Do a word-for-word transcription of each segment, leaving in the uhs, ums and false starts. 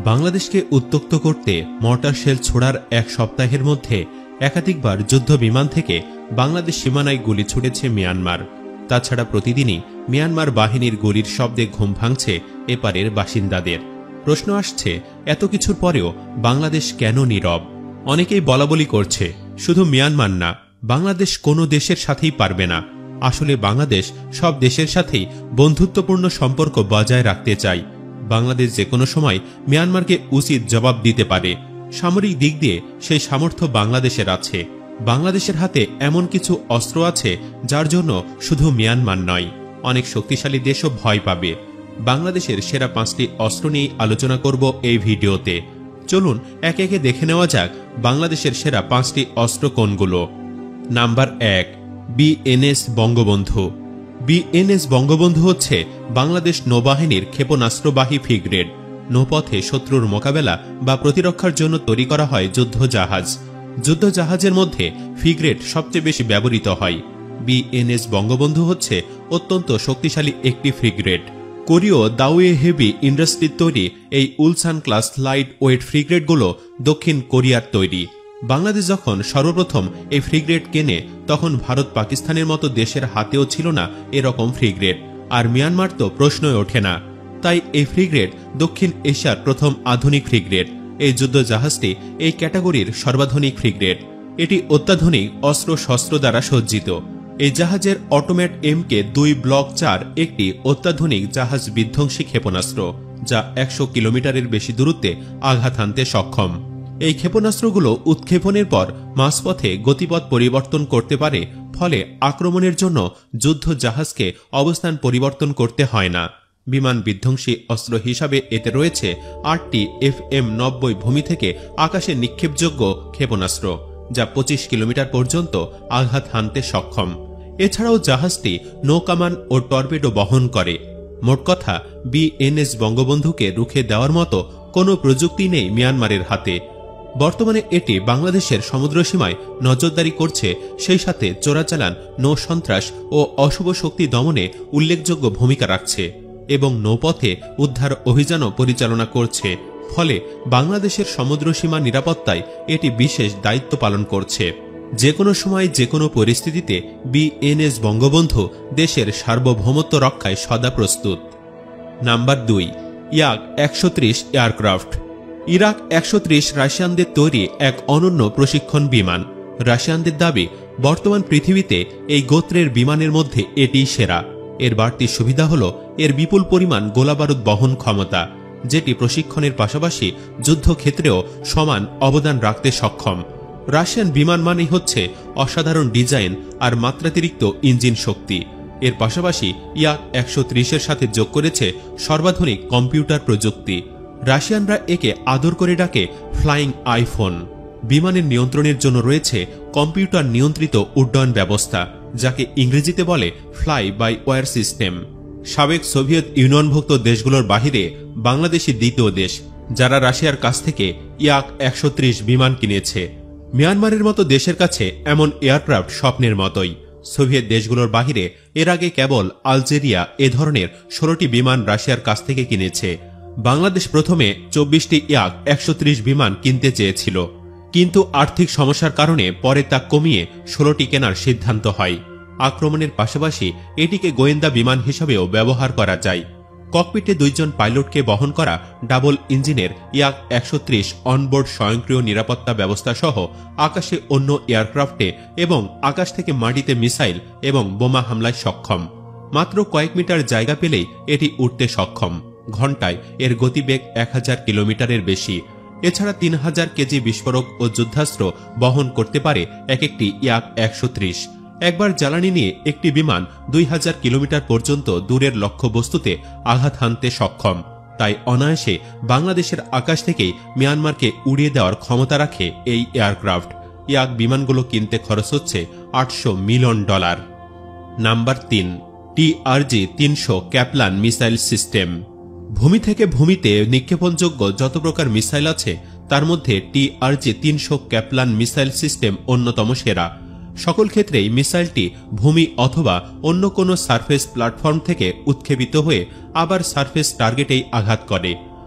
বাংলাদেশকে উত্তক্ত করতে mortar shell ছোড়ার এক সপ্তাহের মধ্যে একাধিকবার যুদ্ধ বিমান থেকে বাংলাদেশ সীমানায় গুলি ছুটেছে মিয়ানমার। তাছাড়া প্রতিদিনই মিয়ানমার বাহিনীর গুলির শব্দে ঘুম ভাঙছে এপারের বাসিন্দাদের। প্রশ্ন আসছে, এত কিছুর পরেও বাংলাদেশ কেন নীরব? অনেকেই বলাবলি করছে, শুধু মিয়ানমার না, বাংলাদেশ কোনো দেশের সাথেই পারবে না। আসলে বাংলাদেশ সব দেশের সাথেই বন্ধুত্বপূর্ণ সম্পর্ক বজায় রাখতে চায়। বাংলাদেশ যে কোনো সময় মিয়ানমারকে উচিত জবাব দিতে পারে। সামরিক দিক দিয়ে সেই সামর্থ্য বাংলাদেশের আছে। বাংলাদেশের হাতে এমন কিছু অস্ত্র আছে যার জন্য শুধু মিয়ানমার নয়, অনেক শক্তিশালী দেশও ভয় পাবে। বাংলাদেশের সেরা পাঁচটি অস্ত্র নিয়ে আলোচনা করব এই ভিডিওতে। চলুন একে একে দেখে নেওয়া যাক বাংলাদেশের সেরা পাঁচটি অস্ত্র কোনগুলো। নাম্বার এক, বিএনএস বঙ্গবন্ধু। বিএনএস বঙ্গবন্ধু হচ্ছে বাংলাদেশ নৌবাহিনীর ক্ষেপণাস্ত্রবাহী ফ্রিগেট। নৌপথে শত্রুর মোকাবেলা বা প্রতিরক্ষার জন্য তৈরি করা হয় যুদ্ধ জাহাজ। যুদ্ধ জাহাজের মধ্যে ফ্রিগেট সবচেয়ে বেশি ব্যবহৃত হয়। বিএনএস বঙ্গবন্ধু হচ্ছে অত্যন্ত শক্তিশালী একটি ফ্রিগেট। কোরীয় দাওয়ে হেভি ইন্ডাস্ট্রির তৈরি এই উলসান ক্লাস লাইট ওয়েট ফ্রিগেটগুলো দক্ষিণ কোরিয়ার তৈরি। বাংলাদেশ যখন সর্বপ্রথম এই ফ্রিগেট কেনে তখন ভারত পাকিস্তানের মতো দেশের হাতেও ছিল না এরকম ফ্রিগেট, আর মিয়ানমার তো প্রশ্নই ওঠে না। তাই এই ফ্রিগেট দক্ষিণ এশিয়ার প্রথম আধুনিক ফ্রিগেট। এই যুদ্ধ জাহাজটি এই ক্যাটাগরির সর্বাধুনিক ফ্রিগেট। এটি অত্যাধুনিক অস্ত্র শস্ত্র দ্বারা সজ্জিত। এই জাহাজের অটোমেট এম কে দুই ব্লক চার একটি অত্যাধুনিক জাহাজ বিধ্বংসী ক্ষেপণাস্ত্র, যা একশো কিলোমিটারের বেশি দূরত্বে আঘাত হানতে সক্ষম। এই ক্ষেপণাস্ত্রগুলো উৎক্ষেপণের পর মাঝপথে গতিপথ পরিবর্তন করতে পারে, ফলে আক্রমণের জন্য যুদ্ধ জাহাজকে অবস্থান পরিবর্তন করতে হয় না। বিমান বিধ্বংসী অস্ত্র হিসাবে এতে রয়েছে আটটি এফ এম নব্বই ভূমি থেকে আকাশে নিক্ষেপযোগ্য ক্ষেপণাস্ত্র, যা পঁচিশ কিলোমিটার পর্যন্ত আঘাত হানতে সক্ষম। এছাড়াও জাহাজটি নৌকামান ও টর্পেডো বহন করে। মোট কথা, বিএনএস বঙ্গবন্ধুকে রুখে দেওয়ার মতো কোনো প্রযুক্তি নেই মিয়ানমারের হাতে। বর্তমানে এটি বাংলাদেশের সমুদ্রসীমায় নজরদারি করছে, সেই সাথে চোরাচালান, নৌ সন্ত্রাস ও অশুভ শক্তি দমনে উল্লেখযোগ্য ভূমিকা রাখছে এবং নৌপথে উদ্ধার অভিযানও পরিচালনা করছে। ফলে বাংলাদেশের সমুদ্রসীমা নিরাপত্তায় এটি বিশেষ দায়িত্ব পালন করছে। যে কোনো সময় যে কোনো পরিস্থিতিতে বিএনএস বঙ্গবন্ধু দেশের সার্বভৌমত্ব রক্ষায় সদা প্রস্তুত। নাম্বার দুই, ইয়াক একশো ত্রিশ এয়ারক্রাফট। ইরাক একশো ত্রিশ রাশিয়ানদের তৈরি এক অনন্য প্রশিক্ষণ বিমান। রাশিয়ানদের দাবি, বর্তমান পৃথিবীতে এই গোত্রের বিমানের মধ্যে এটিই সেরা। এর বাড়তি সুবিধা হল এর বিপুল পরিমাণ গোলাবারুদ বহন ক্ষমতা, যেটি প্রশিক্ষণের পাশাপাশি যুদ্ধক্ষেত্রেও সমান অবদান রাখতে সক্ষম। রাশিয়ান বিমান মানেই হচ্ছে অসাধারণ ডিজাইন আর মাত্রাতিরিক্ত ইঞ্জিন শক্তি। এর পাশাপাশি ইয়াক একশো ত্রিশের সাথে যোগ করেছে সর্বাধুনিক কম্পিউটার প্রযুক্তি। রাশিয়ানরা একে আদর করে ডাকে ফ্লাইং আইফোন। বিমানের নিয়ন্ত্রণের জন্য রয়েছে কম্পিউটার নিয়ন্ত্রিত উড্ডয়ন ব্যবস্থা, যাকে ইংরেজিতে বলে ফ্লাই বাই ওয়্যার সিস্টেম। সাবেক সোভিয়েত ইউনিয়নভুক্ত দেশগুলোর বাহিরে বাংলাদেশই দ্বিতীয় দেশ যারা রাশিয়ার কাছ থেকে ইয়াক একশো ত্রিশ বিমান কিনেছে। মিয়ানমারের মতো দেশের কাছে এমন এয়ারক্রাফট স্বপ্নের মতোই। সোভিয়েত দেশগুলোর বাহিরে এর আগে কেবল আলজেরিয়া এ ধরনের ষোলোটি বিমান রাশিয়ার কাছ থেকে কিনেছে। বাংলাদেশ প্রথমে চব্বিশটি ইয়াক একশো ত্রিশ বিমান কিনতে চেয়েছিল, কিন্তু আর্থিক সমস্যার কারণে পরে তা কমিয়ে ষোলোটি কেনার সিদ্ধান্ত হয়। আক্রমণের পাশাপাশি এটিকে গোয়েন্দা বিমান হিসেবেও ব্যবহার করা যায়। ককপিটে দুইজন পাইলটকে বহন করা ডাবল ইঞ্জিনের ইয়াক একশো ত্রিশ অনবোর্ড স্বয়ংক্রিয় নিরাপত্তা ব্যবস্থা সহ আকাশে অন্য এয়ারক্রাফটে এবং আকাশ থেকে মাটিতে মিসাইল এবং বোমা হামলায় সক্ষম। মাত্র কয়েক মিটার জায়গা পেলেই এটি উঠতে সক্ষম। ঘণ্টায় এর গতিবেগ এক হাজার কিলোমিটারের বেশি। এছাড়া তিন হাজার কেজি বিস্ফোরক ও যুদ্ধাস্ত্র বহন করতে পারে এক একটি ইয়াক একশো ত্রিশ। একবার জ্বালানি নিয়ে একটি বিমান দুই হাজার কিলোমিটার পর্যন্ত দূরের লক্ষ্যবস্তুতে আঘাত হানতে সক্ষম। তাই অনায়াসে বাংলাদেশের আকাশ থেকেই মিয়ানমারকে উড়িয়ে দেওয়ার ক্ষমতা রাখে এই এয়ারক্রাফট। ইয়াক বিমানগুলো কিনতে খরচ হচ্ছে আটশো মিলিয়ন ডলার। নাম্বার তিন, টিআরজি তিনশো ক্যাপলান মিসাইল সিস্টেম। ভূমি থেকে ভূমিতে নিক্ষেপণযোগ্য যত প্রকার মিসাইল আছে তার মধ্যে টিআরজি তিনশো ক্যাপলান মিসাইল সিস্টেম অন্যতম সেরা। সকল ক্ষেত্রেই মিসাইলটি ভূমি অথবা অন্য কোনো সারফেস প্ল্যাটফর্ম থেকে উৎক্ষেপিত হয়ে আবার সারফেস টার্গেটেই আঘাত করে।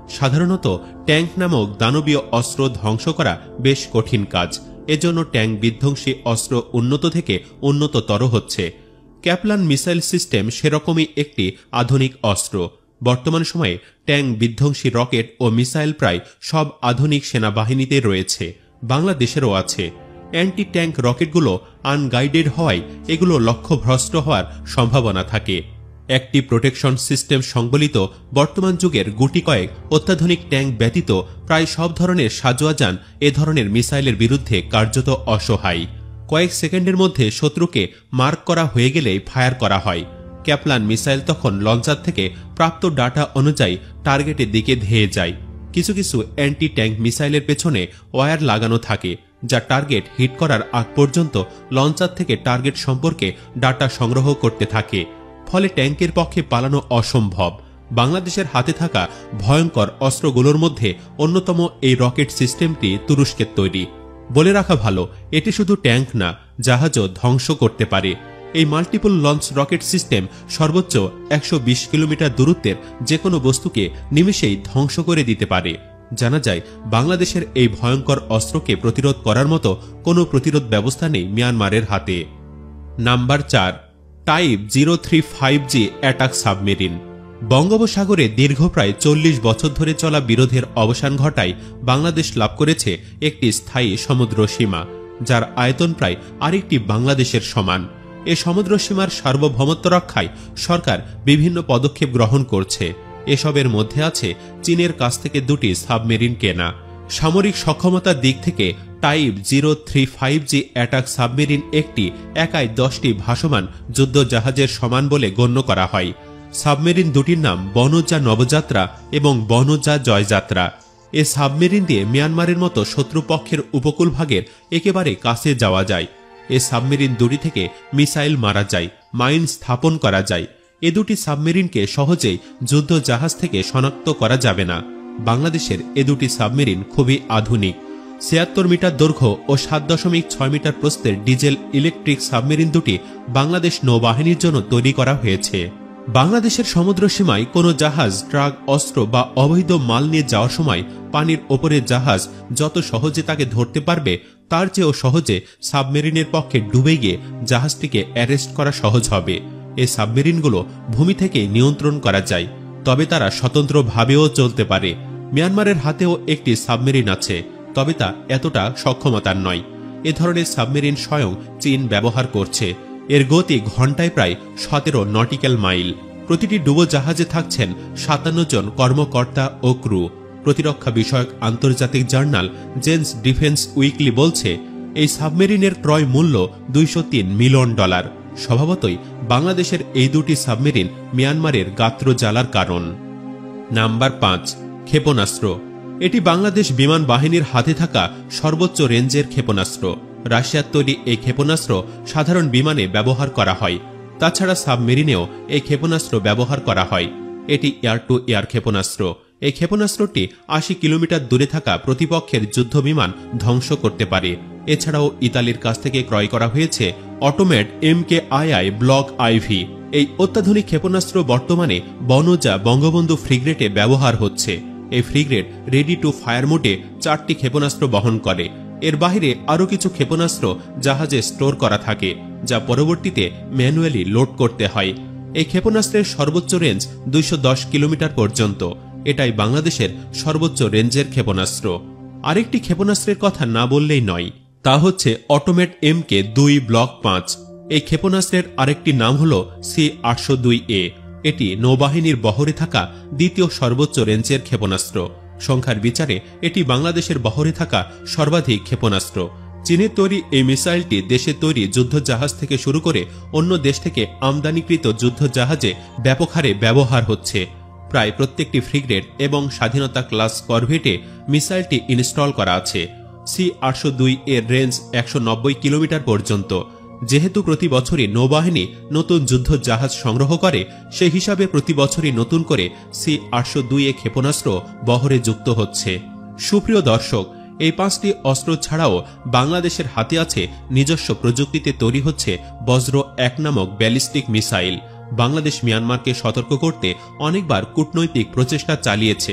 সাধারণত ট্যাঙ্ক নামক দানবীয় অস্ত্র ধ্বংস করা বেশ কঠিন কাজ। এজন্য ট্যাঙ্ক বিধ্বংসী অস্ত্র উন্নত থেকে উন্নততর হচ্ছে। ক্যাপলান মিসাইল সিস্টেম সেরকমই একটি আধুনিক অস্ত্র। বর্তমান সময়ে ট্যাঙ্ক বিধ্বংসী রকেট ও মিসাইল প্রায় সব আধুনিক সেনাবাহিনীতে রয়েছে, বাংলাদেশেরও আছে। অ্যান্টি ট্যাঙ্ক রকেটগুলো আনগাইডেড হওয়ায় এগুলো লক্ষ্যভ্রষ্ট হওয়ার সম্ভাবনা থাকে। একটি প্রোটেকশন সিস্টেম সংবলিত বর্তমান যুগের গুটি কয়েক অত্যাধুনিক ট্যাঙ্ক ব্যতীত প্রায় সব ধরনের সাজোয়া যান এ ধরনের মিসাইলের বিরুদ্ধে কার্যত অসহায়। কয়েক সেকেন্ডের মধ্যে শত্রুকে মার্ক করা হয়ে গেলেই ফায়ার করা হয়। ক্যাপলান মিসাইল তখন লঞ্চার থেকে প্রাপ্ত ডাটা অনুযায়ী টার্গেটের দিকে ধেয়ে যায়। কিছু কিছু অ্যান্টি ট্যাঙ্ক মিসাইলের পেছনে ওয়্যার লাগানো থাকে, যা টার্গেট হিট করার আগ পর্যন্ত লঞ্চার থেকে টার্গেট সম্পর্কে ডাটা সংগ্রহ করতে থাকে। ফলে ট্যাঙ্কের পক্ষে পালানো অসম্ভব। বাংলাদেশের হাতে থাকা ভয়ঙ্কর অস্ত্রগুলোর মধ্যে অন্যতম এই রকেট সিস্টেমটি তুরস্কের তৈরি। বলে রাখা ভালো, এটি শুধু ট্যাঙ্ক না, জাহাজও ধ্বংস করতে পারে। এই মাল্টিপল লঞ্চ রকেট সিস্টেম সর্বোচ্চ একশো বিশ কিলোমিটার দূরত্বের যে কোনো বস্তুকে নিমেষেই ধ্বংস করে দিতে পারে। জানা যায়, বাংলাদেশের এই ভয়ঙ্কর অস্ত্রকে প্রতিরোধ করার মতো কোনো প্রতিরোধ ব্যবস্থা নেই মিয়ানমারের হাতে। নাম্বার চার, type zero three five G attack submarine. বঙ্গোপসাগরে দীর্ঘ প্রায় চল্লিশ বছর ধরে চলা বিরোধের অবসান ঘটায় বাংলাদেশ লাভ করেছে একটি স্থায়ী সমুদ্র সীমা, যার আয়তন প্রায় আরেকটি বাংলাদেশের সমান। এ সমুদ্র সীমার সার্বভৌমত্ব রক্ষায় সরকার বিভিন্ন পদক্ষেপ গ্রহণ করছে। এসবের মধ্যে আছে চীনের কাছ থেকে দুটি সাবমেরিন কেনা। সামরিক সক্ষমতার দিক থেকে type zero three five G attack submarine একটি একাই দশটি ভাসমান যুদ্ধ জাহাজের সমান বলে গণ্য করা হয়। সাবমেরিন দুটির নাম বনজা নবযাত্রা এবং বনজা জয়যাত্রা। এ সাবমেরিন দিয়ে মিয়ানমারের মতো শত্রুপক্ষের উপকূলভাগের একেবারে কাছে যাওয়া যায়। এ সাবমেরিন দুটি থেকে মিসাইল মারা যায়, মাইন স্থাপন করা যায়। এ দুটি সাবমেরিনকে সহজেই যুদ্ধ জাহাজ থেকে শনাক্ত করা যাবে না। বাংলাদেশের এ দুটি সাবমেরিন খুবই আধুনিক। ছিয়াত্তর মিটার দৈর্ঘ্য ও সাত দশমিক ছয় মিটার প্রস্থের ডিজেল ইলেকট্রিক সাবমেরিন দুটি বাংলাদেশ নৌবাহিনীর জন্য তৈরি করা হয়েছে। বাংলাদেশের সমুদ্র সীমায় কোনো জাহাজ, ট্রাক, অস্ত্র বা অবৈধ মাল নিয়ে যাওয়ার সময় পানির ওপরে জাহাজ যত সহজে তাকে ধরতে পারবে, তার চেয়েও সহজে সাবমেরিনের পক্ষে ডুবে গিয়ে জাহাজটিকে অ্যারেস্ট করা সহজ হবে। এই সাবমেরিনগুলো ভূমি থেকে নিয়ন্ত্রণ করা যায়, তবে তারা স্বতন্ত্রভাবেও চলতে পারে। মিয়ানমারের হাতেও একটি সাবমেরিন আছে, তবে তা এতটা সক্ষমতার নয়। এ ধরনের সাবমেরিন স্বয়ং চীন ব্যবহার করছে। এর গতি ঘণ্টায় প্রায় সতেরো নটিক্যাল মাইল। প্রতিটি ডুবো জাহাজে থাকছেন সাতান্ন জন কর্মকর্তা ও ক্রু। প্রতিরক্ষা বিষয়ক আন্তর্জাতিক জার্নাল জেন্স ডিফেন্স উইকলি বলছে, এই সাবমেরিনের ক্রয় মূল্য দুইশো তিন মিলিয়ন ডলার। স্বভাবতই বাংলাদেশের এই দুটি সাবমেরিন মিয়ানমারের গাত্র জ্বালার কারণ। নাম্বার পাঁচ, ক্ষেপণাস্ত্র। এটি বাংলাদেশ বিমান বাহিনীর হাতে থাকা সর্বোচ্চ রেঞ্জের ক্ষেপণাস্ত্র। রাশিয়ার তৈরি এই ক্ষেপণাস্ত্র সাধারণ বিমানে ব্যবহার করা হয়। তাছাড়া সাবমেরিনেও এই ক্ষেপণাস্ত্র ব্যবহার করা হয়। এটি এয়ার টু এয়ার ক্ষেপণাস্ত্র। এই ক্ষেপণাস্ত্রটি আশি কিলোমিটার দূরে থাকা প্রতিপক্ষের যুদ্ধ বিমান ধ্বংস করতে পারে। এছাড়াও ইতালির কাছ থেকে ক্রয় করা হয়েছে Otomat M K I I block IV. এই অত্যাধুনিক ক্ষেপণাস্ত্র বর্তমানে বনজা বঙ্গবন্ধু ফ্রিগেটে ব্যবহার হচ্ছে। এই ফ্রিগেট রেডি টু ফায়ার মোডে চারটি ক্ষেপণাস্ত্র বহন করে। এর বাইরে আরও কিছু ক্ষেপণাস্ত্র জাহাজে স্টোর করা থাকে, যা পরবর্তীতে ম্যানুয়ালি লোড করতে হয়। এই ক্ষেপণাস্ত্রের সর্বোচ্চ রেঞ্জ দুইশো দশ কিলোমিটার পর্যন্ত। এটাই বাংলাদেশের সর্বোচ্চ রেঞ্জের ক্ষেপণাস্ত্র। আরেকটি ক্ষেপণাস্ত্রের কথা না বললেই নয়, তা হচ্ছে অটোমেট এম কে দুই ব্লক পাঁচ। এই ক্ষেপণাস্ত্রের আরেকটি নাম হল সি আটশো দুই এ। এটি নৌবাহিনীর বহরে থাকা দ্বিতীয় সর্বোচ্চ রেঞ্জের ক্ষেপণাস্ত্র। সংখ্যার বিচারে এটি বাংলাদেশের বহরে থাকা সর্বাধিক ক্ষেপণাস্ত্র। চীনের তৈরি এই মিসাইলটি দেশে তৈরি যুদ্ধজাহাজ থেকে শুরু করে অন্য দেশ থেকে আমদানিকৃত যুদ্ধজাহাজে ব্যাপক হারে ব্যবহার হচ্ছে। প্রায় প্রত্যেকটি ফ্রিগেট এবং স্বাধীনতা ক্লাস করভেটে মিসাইলটি ইনস্টল করা আছে। সি আটশো দুই এর রেঞ্জ একশো নব্বই কিলোমিটার পর্যন্ত। যেহেতু প্রতি বছরই নৌবাহিনী নতুন যুদ্ধ জাহাজ সংগ্রহ করে, সে হিসাবে প্রতি বছরই নতুন করে সি আটশো দুই এ ক্ষেপণাস্ত্র বহরে যুক্ত হচ্ছে। সুপ্রিয় দর্শক, এই পাঁচটি অস্ত্র ছাড়াও বাংলাদেশের হাতে আছে নিজস্ব প্রযুক্তিতে তৈরি হচ্ছে বজ্র এক নামক ব্যালিস্টিক মিসাইল। বাংলাদেশ মিয়ানমারকে সতর্ক করতে অনেকবার কূটনৈতিক প্রচেষ্টা চালিয়েছে।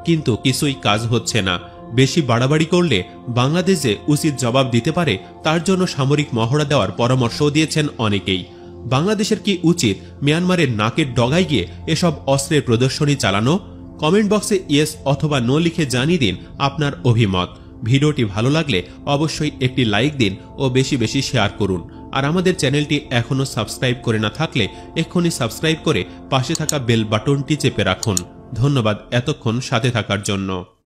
কিন্তু কিছুই কাজ হচ্ছে না। বেশি বাড়াবাড়ি করলে বাংলাদেশে উচিত জবাব দিতে পারে, তার জন্য সামরিক মহড়া দেওয়ার পরামর্শও দিয়েছেন অনেকেই। বাংলাদেশের কি উচিত মিয়ানমারের নাকের ডগায় গিয়ে এসব অস্ত্রের প্রদর্শনী চালানো? কমেন্ট বক্সে ইয়েস অথবা নো লিখে জানিয়ে দিন আপনার অভিমত। ভিডিওটি ভালো লাগলে অবশ্যই একটি লাইক দিন ও বেশি বেশি শেয়ার করুন। আর আমাদের চ্যানেলটি এখনও সাবস্ক্রাইব করে না থাকলে এক্ষুনি সাবস্ক্রাইব করে পাশে থাকা বেল বাটনটি চেপে রাখুন। ধন্যবাদ এতক্ষণ সাথে থাকার জন্য।